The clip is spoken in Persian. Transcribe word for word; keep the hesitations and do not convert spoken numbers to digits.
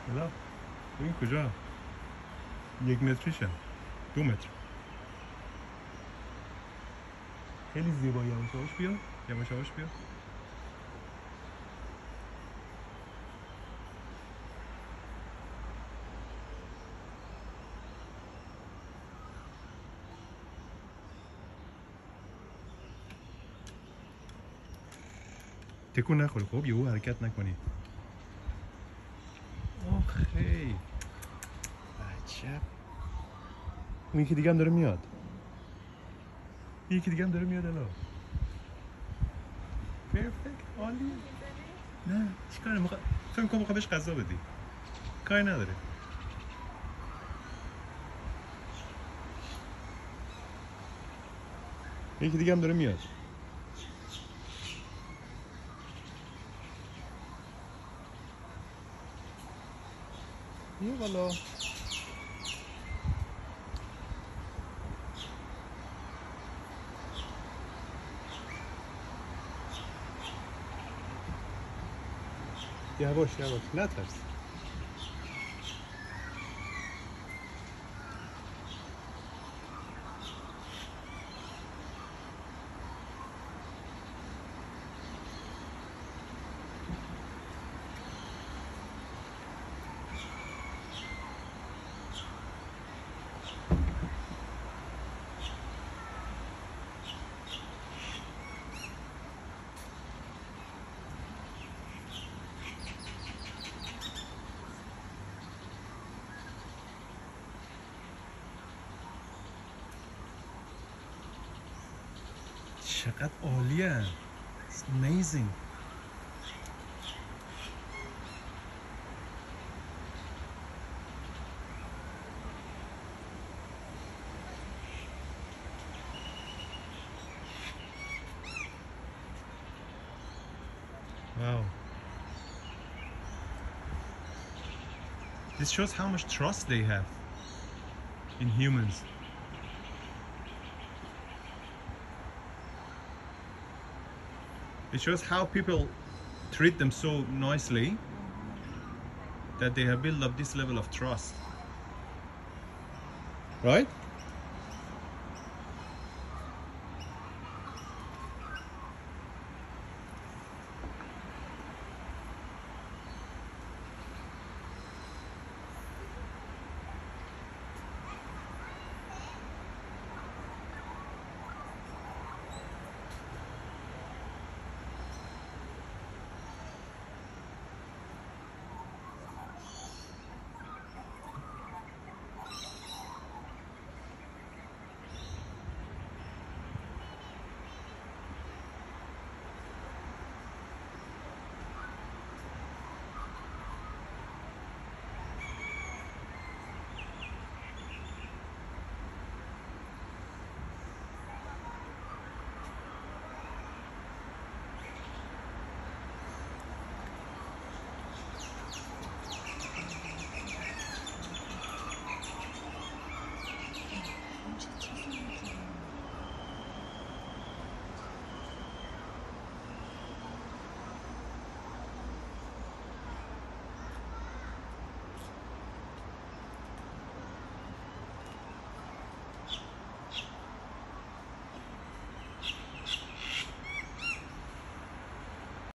الا این کجا؟ یک متریشم دو متر خیلی زیبا. یواش یواش بیا یواش یواش بیا. تکون نخوری خب یهو حرکت نکنی. آخی عجب. اون یکی دیگه هم داره میاد. یکی دیگه هم داره میاد الا. پرفکت عالی. نه چیکاره مخ... فکر کنم میخوای بهش غذا بدی. کاری نداره. یکی دیگه هم داره میاد. بیا بالا. یواش یواش نترس. چقدر عالیه. It's amazing. Wow. This shows how much trust they have in humans. It shows how people treat them so nicely that they have built up this level of trust. Right?